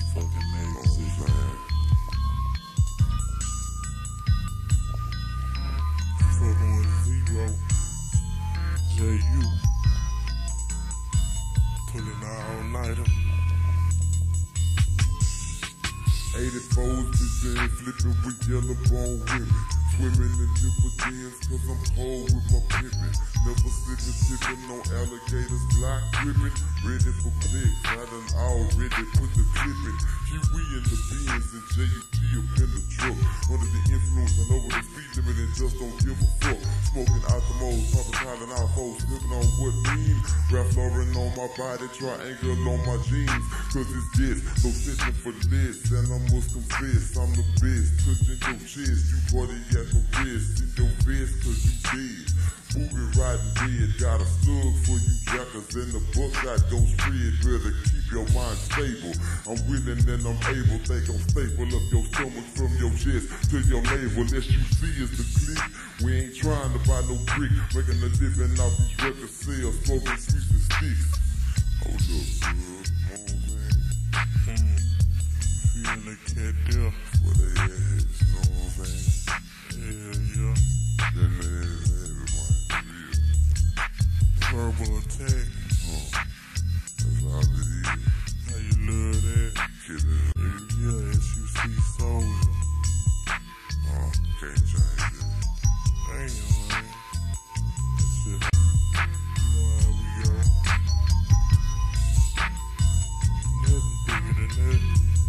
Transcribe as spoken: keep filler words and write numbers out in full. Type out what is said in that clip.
fucking made decision. Fucking with zero. J U. Pulling out all-nighter. eighty-fours, bitch, flipping with yellow bone women. Swimming in dividends, cause I'm cold with my pimpin'. Never slippin', tippin' on alligators, block grippin'. Ready for flicks, I done already put the clip in. Kiwi in the beans and J U P up in the truck. Under the influence and over the speed limit and just don't give a fuck. Smoking out the mold, talking piling out foes, slipping on what mean. Ralph Lauren on my body, triangle on my jeans. Cause it's this, no sitting for this, and I must confess, I'm the best. Touching your chest, you body at the wrist. In your vest, cause you dead. Moving riding dead, got a slug for you jackers, and the buckshot don't spread. Better keep your mind stable. I'm willing and I'm able, think I'm staple up your stomach from your chest to your navel. Less you see is the click. We ain't trying to buy no brick, making a living off these record sales, smoking sweets and sticks. Hold up, bud. Hmm. Feeling the cat there. Where they at, you know what I'm saying? Hell yeah. Then they everybody real. Verbal attack. Oh, that's all it is. How you love that? Kidding. Yeah, yeah, S U C Soldier. Oh, can't change it. Damn, man. That shit. You know how we go. Nothing bigger than that.